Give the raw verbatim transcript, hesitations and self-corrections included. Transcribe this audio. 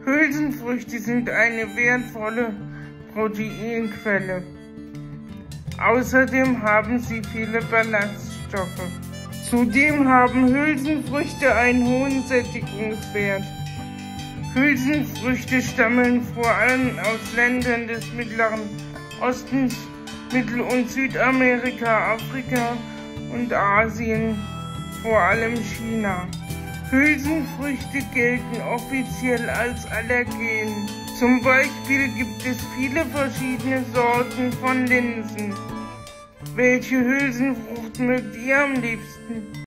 Hülsenfrüchte sind eine wertvolle Proteinquelle. Außerdem haben sie viele Ballaststoffe. Zudem haben Hülsenfrüchte einen hohen Sättigungswert. Hülsenfrüchte stammen vor allem aus Ländern des Mittleren Ostens, Mittel- und Südamerika, Afrika und Asien, vor allem China. Hülsenfrüchte gelten offiziell als Allergen. Zum Beispiel gibt es viele verschiedene Sorten von Linsen. Welche Hülsenfrucht mögt ihr am liebsten?